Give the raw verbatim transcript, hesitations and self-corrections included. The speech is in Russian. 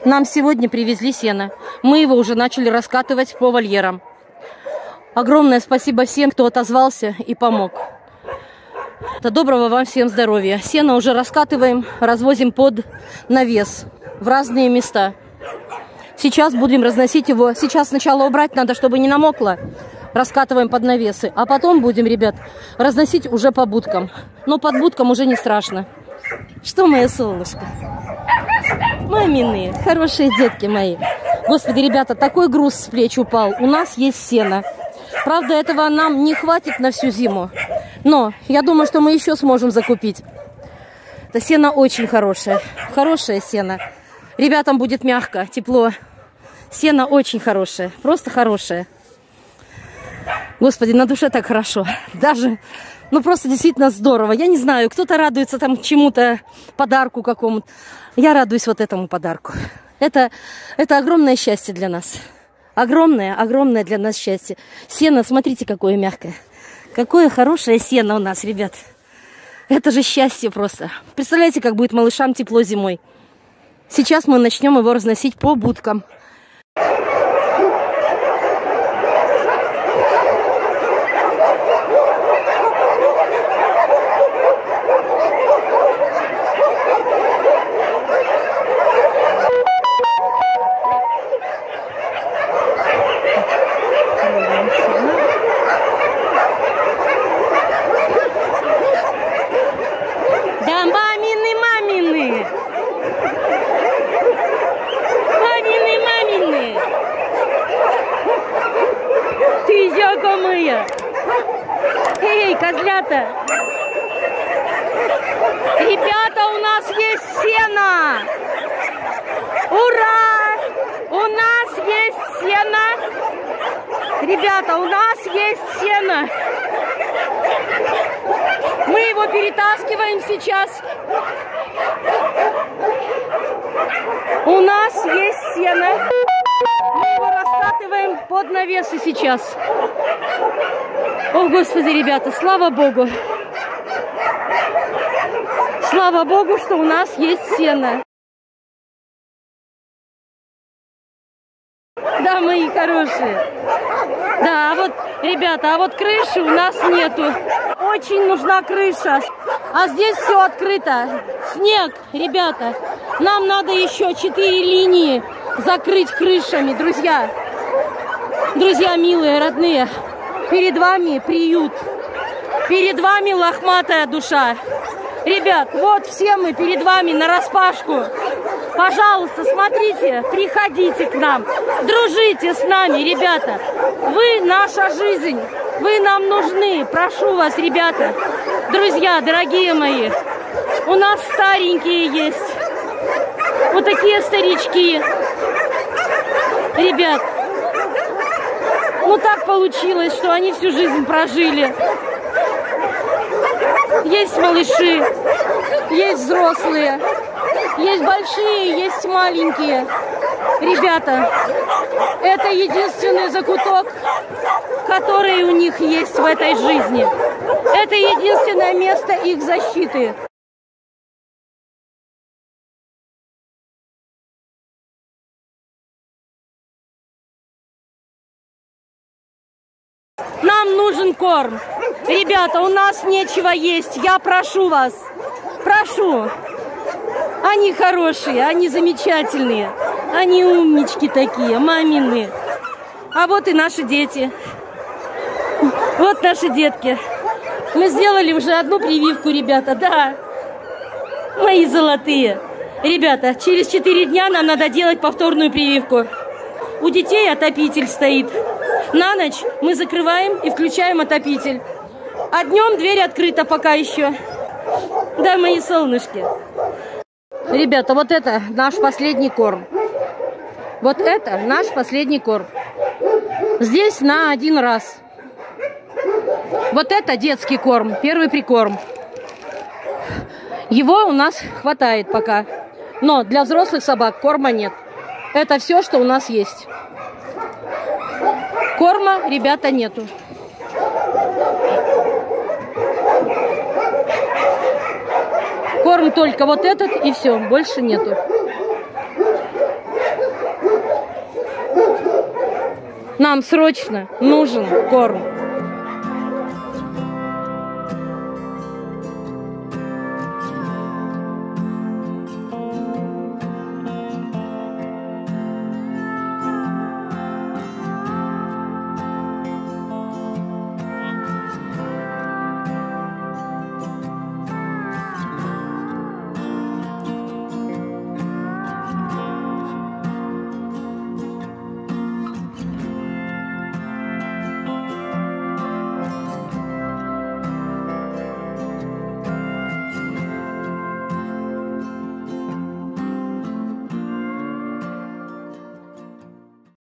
Нам сегодня привезли сено. Мы его уже начали раскатывать по вольерам. Огромное спасибо всем, кто отозвался и помог. Доброго вам всем здоровья. Сено уже раскатываем, развозим под навес в разные места. Сейчас будем разносить его. Сейчас сначала убрать надо, чтобы не намокло. Раскатываем под навесы. А потом будем, ребят, разносить уже по будкам. Но под будкам уже не страшно. Что, мое солнышко? Мамины, хорошие детки мои. Господи, ребята, такой груз с плеч упал. У нас есть сено. Правда, этого нам не хватит на всю зиму. Но я думаю, что мы еще сможем закупить. Это сено очень хорошее. Хорошее сено. Ребятам будет мягко, тепло. Сено очень хорошее. Просто хорошее. Господи, на душе так хорошо. Даже, ну просто действительно здорово. Я не знаю, кто-то радуется там чему-то, подарку какому-то. Я радуюсь вот этому подарку. Это, это огромное счастье для нас. Огромное, огромное для нас счастье. Сено, смотрите, какое мягкое. Какое хорошее сено у нас, ребят. Это же счастье просто. Представляете, как будет малышам тепло зимой. Сейчас мы начнем его разносить по будкам. Эй, козлята! Ребята, у нас есть сено! Ура! У нас есть сено! Ребята, у нас есть сено! Мы его перетаскиваем сейчас. У нас есть сено. Мы его раскатываем под навесы сейчас. О, Господи, ребята, слава Богу. Слава Богу, что у нас есть сено. Да, мои хорошие. Да, а вот, ребята, а вот крыши у нас нету. Очень нужна крыша. А здесь все открыто. Снег, ребята. Нам надо еще четыре линии закрыть крышами, друзья. Друзья милые, родные. Перед вами приют. Перед вами лохматая душа. Ребят, вот все мы перед вами нараспашку. Пожалуйста, смотрите, приходите к нам. Дружите с нами, ребята. Вы наша жизнь. Вы нам нужны. Прошу вас, ребята. Друзья, дорогие мои. У нас старенькие есть. Вот такие старички. Ребят. Ну так получилось, что они всю жизнь прожили. Есть малыши, есть взрослые, есть большие, есть маленькие. Ребята, это единственный закуток, который у них есть в этой жизни. Это единственное место их защиты. Нам нужен корм. Ребята, у нас нечего есть. Я прошу вас. Прошу. Они хорошие, они замечательные. Они умнички такие, мамины. А вот и наши дети. Вот наши детки. Мы сделали уже одну прививку, ребята. Да. Мои золотые. Ребята, через четыре дня нам надо делать повторную прививку. У детей отопитель стоит. На ночь мы закрываем и включаем отопитель. А днем дверь открыта пока еще. Да, мои солнышки. Ребята, вот это наш последний корм. Вот это наш последний корм. Здесь на один раз. Вот это детский корм, первый прикорм. Его у нас хватает пока. Но для взрослых собак корма нет. Это все, что у нас есть. Корма, ребята, нету. Корм только вот этот и все, больше нету. Нам срочно нужен корм.